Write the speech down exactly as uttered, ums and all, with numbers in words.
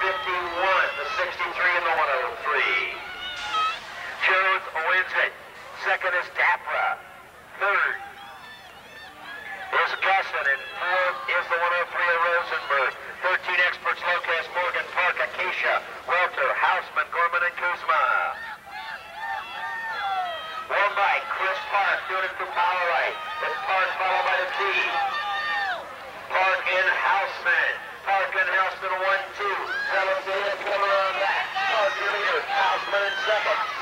fifty-one, the sixty-three, and the one oh three. Jones wins it. Second is Dapra. Third is Gusson, and fourth is the one oh three of Rosenberg. thirteen experts, Locas, Morgan, Park, Acacia, Welter, Houseman, Gorman, and Kuzma. One by Chris Park, doing it through Powerlite. It's Park followed by the T. Park and Houseman. Park and Houseman, one, two. Fellow Data Killer on that. Park your leader. Houseman in second.